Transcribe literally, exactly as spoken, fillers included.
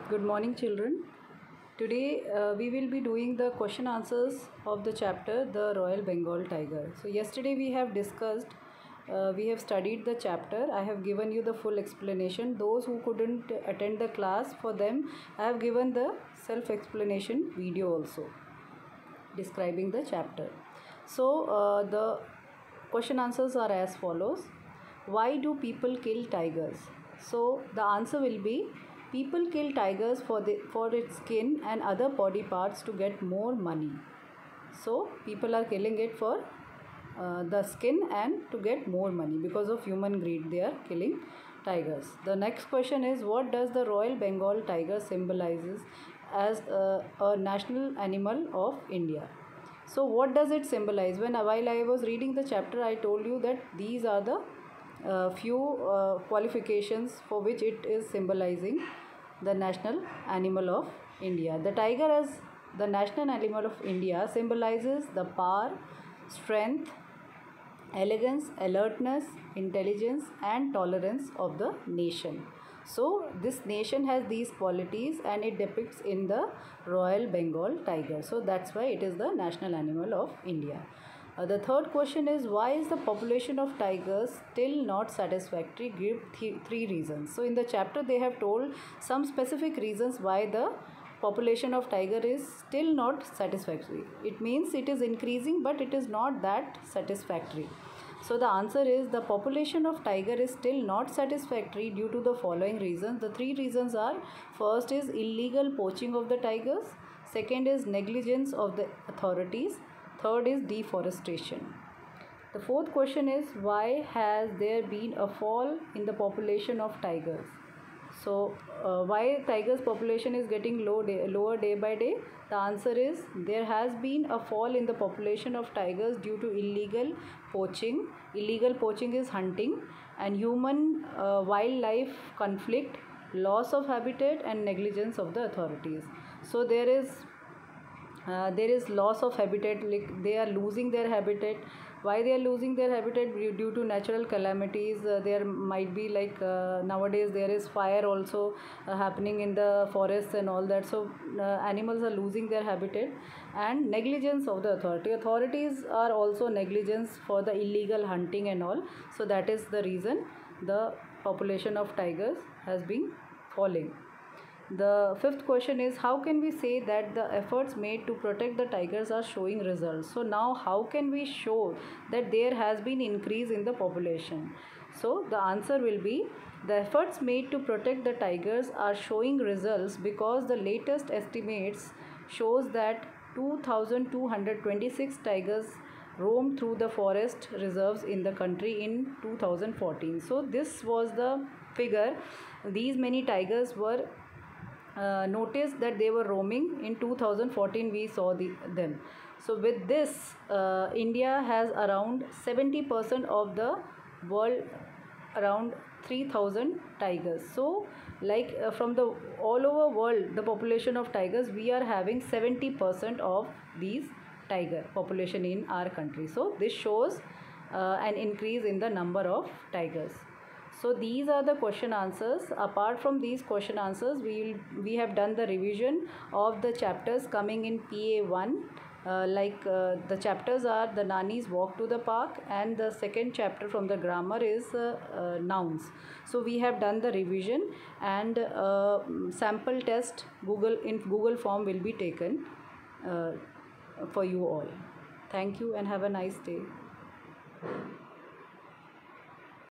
Good morning, children. Today uh, we will be doing the question answers of the chapter The Royal Bengal Tiger. So yesterday we have discussed, uh, we have studied the chapter. I have given you the full explanation. Those who couldn't attend the class, for them I have given the self-explanation video also describing the chapter. So uh, the question answers are as follows. Why do people kill tigers? So the answer will be, people kill tigers for the for its skin and other body parts to get more money. So people are killing it for uh, the skin and to get more money. Because of human greed, they are killing tigers. The next question is, what does the Royal Bengal tiger symbolizes as a, a national animal of India? So what does it symbolize? When while I was reading the chapter, I told you that these are the uh, few uh, qualifications for which it is symbolizing the national animal of India. The tiger as the national animal of India symbolizes the power, strength, elegance, alertness, intelligence and tolerance of the nation. So this nation has these qualities and it depicts in the Royal Bengal tiger. So that's why it is the national animal of India. Uh, the third question is, why is the population of tigers still not satisfactory? Give th three reasons. So in the chapter they have told some specific reasons why the population of tiger is still not satisfactory. It means it is increasing but it is not that satisfactory. So the answer is, the population of tiger is still not satisfactory due to the following reasons. The three reasons are, first is illegal poaching of the tigers, second is negligence of the authorities, third is deforestation. The fourth question is, why has there been a fall in the population of tigers? So uh, why tigers population is getting low day, lower day by day? The answer is, there has been a fall in the population of tigers due to illegal poaching. Illegal poaching is hunting, and human uh, wildlife conflict, loss of habitat and negligence of the authorities. So there is uh, there is loss of habitat, like they are losing their habitat. Why they are losing their habitat? Due to natural calamities. Uh, there might be like uh, nowadays there is fire also uh, happening in the forests and all that. So uh, animals are losing their habitat, and negligence of the authority. Authorities are also negligence for the illegal hunting and all. So that is the reason the population of tigers has been falling. The fifth question is, how can we say that the efforts made to protect the tigers are showing results? So now how can we show that there has been increase in the population? So the answer will be, the efforts made to protect the tigers are showing results because the latest estimates shows that two thousand two hundred twenty-six tigers roamed through the forest reserves in the country in two thousand fourteen. So this was the figure. These many tigers were Uh, noticed that they were roaming in two thousand fourteen. We saw the, them. So with this, uh, India has around seventy percent of the world, around three thousand tigers. So like uh, from the all over world, the population of tigers, we are having seventy percent of these tiger population in our country. So this shows uh, an increase in the number of tigers. So these are the question answers. Apart from these question answers, we will, we have done the revision of the chapters coming in P A one. Uh, like uh, the chapters are the Nani's Walk to the Park, and the second chapter from the grammar is uh, uh, nouns. So we have done the revision, and uh, sample test Google in Google form will be taken uh, for you all. Thank you and have a nice day.